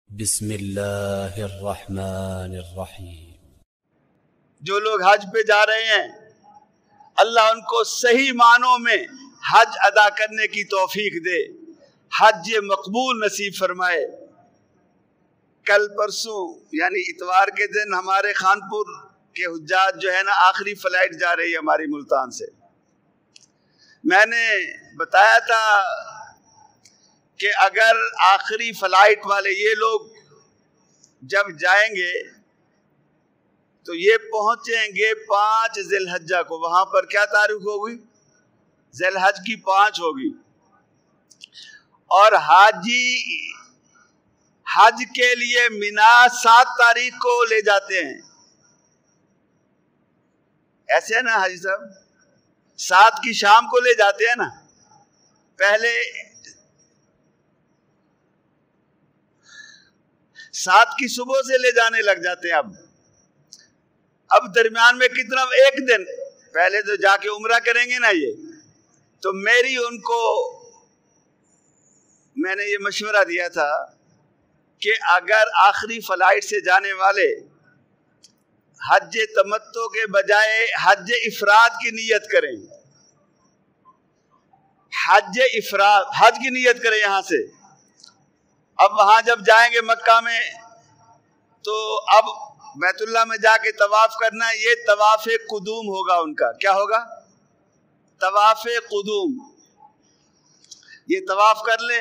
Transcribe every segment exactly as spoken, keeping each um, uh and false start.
بسم اللہ الرحمن الرحیم۔ جو لوگ حج پہ جا رہے ہیں اللہ ان کو صحیح معنوں میں حج ادا کرنے کی توفیق دے، حج مقبول نصیب فرمائے۔ کل پرسوں یعنی اتوار کے دن ہمارے خانپور کے حجاج جو ہے نا آخری فلائٹ جا رہی ہے ہماری ملتان سے۔ میں نے بتایا تھا کہ اگر آخری فلائٹ والے یہ لوگ جب جائیں گے تو یہ پہنچیں گے پانچ ذی الحجہ کو، وہاں پر کیا تاریخ ہوگی؟ ذی الحج کی پانچ ہوگی، اور حاجی حج کے لیے مینا سات تاریخ کو لے جاتے ہیں۔ ایسے ہے نا حاجی صاحب، سات کی شام کو لے جاتے ہیں نا، پہلے سات کی صبح سے لے جانے لگ جاتے ہیں۔ اب اب درمیان میں کتنا، ایک دن پہلے تو جا کے عمرہ کریں گے نا یہ، تو میری ان کو میں نے یہ مشورہ دیا تھا کہ اگر آخری فلائٹ سے جانے والے حج تمتع کے بجائے حج افراد کی نیت کریں، حج افراد حج کی نیت کریں یہاں سے، اب وہاں جب جائیں گے مکہ میں تو اب بیت اللہ میں جا کے طواف کرنا، یہ طواف قدوم ہوگا ان کا۔ کیا ہوگا؟ طواف قدوم۔ یہ طواف کر لیں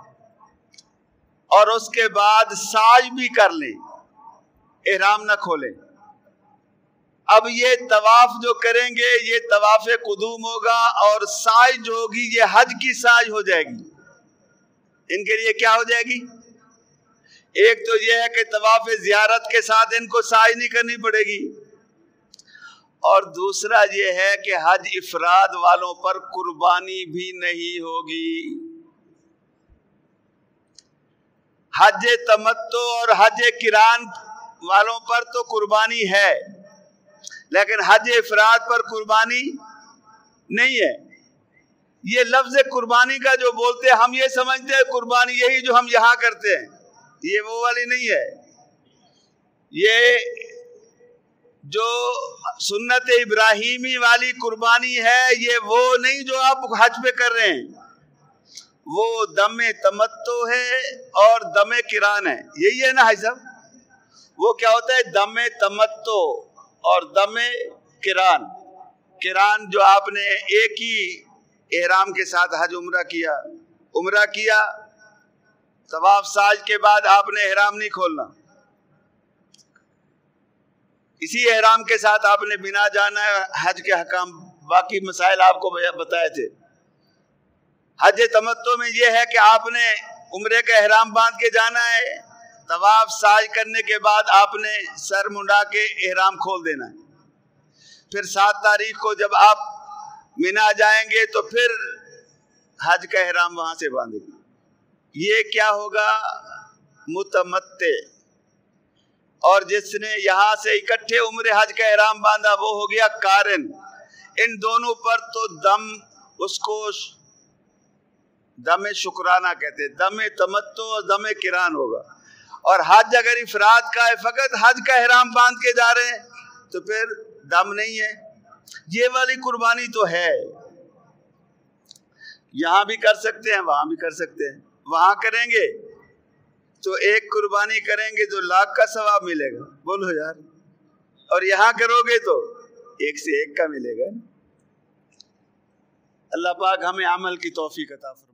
اور اس کے بعد سعی بھی کر لیں، احرام نہ کھولیں۔ اب یہ طواف جو کریں گے یہ طواف قدوم ہوگا، اور سعی جو ہوگی یہ حج کی سعی ہو جائے گی۔ ان کے لیے کیا ہو جائے گی؟ ایک تو یہ ہے کہ طواف زیارت کے ساتھ ان کو سعی نہیں کرنی پڑے گی، اور دوسرا یہ ہے کہ حج افراد والوں پر قربانی بھی نہیں ہوگی۔ حج تمتع اور حج قران والوں پر تو قربانی ہے، لیکن حج افراد پر قربانی نہیں ہے۔ یہ لفظ قربانی کا جو بولتے ہیں ہم یہ سمجھتے ہیں قربانی یہی جو ہم یہاں کرتے ہیں، یہ وہ والی نہیں ہے۔ یہ جو سنت ابراہیمی والی قربانی ہے یہ وہ نہیں جو آپ حج پہ کر رہے ہیں، وہ دم تمتع ہے اور دم قران ہے۔ یہی ہے نا حج صاحب؟ وہ کیا ہوتا ہے؟ دم تمتع اور دم قران۔ قران جو آپ نے ایک ہی احرام کے ساتھ حج عمرہ کیا، عمرہ کیا طواف سعی کے بعد آپ نے احرام نہیں کھولنا، اسی احرام کے ساتھ آپ نے بنا جانا ہے۔ حج کے حکام باقی مسائل آپ کو بتائے تھے۔ حج تمتع میں یہ ہے کہ آپ نے عمرے کا احرام باندھ کے جانا ہے، طواف سعی کرنے کے بعد آپ نے سر منڈا کے احرام کھول دینا ہے۔ پھر سات تاریخ کو جب آپ مینا جائیں گے تو پھر حج کا احرام وہاں سے باندھیں گے۔ یہ کیا ہوگا؟ متمتع۔ اور جس نے یہاں سے اکٹھے عمرے حج کا احرام باندھا وہ ہو گیا قارن۔ ان دونوں پر تو دم، اس کو دم شکرانہ کہتے ہیں، دم تمتع اور دم قران ہوگا۔ اور حج اگر افراد کا ہے، فقط حج کا احرام باندھ کے جا رہے ہیں تو پھر دم نہیں ہے۔ یہ والی قربانی تو ہے، یہاں بھی کر سکتے ہیں وہاں بھی کر سکتے ہیں۔ وہاں کریں گے تو ایک قربانی کریں گے تو لاکھ کا ثواب ملے گا، بولو یار، اور یہاں کرو گے تو ایک سے ایک کا ملے گا۔ اللہ پاک ہمیں عمل کی توفیق عطا فرمائے۔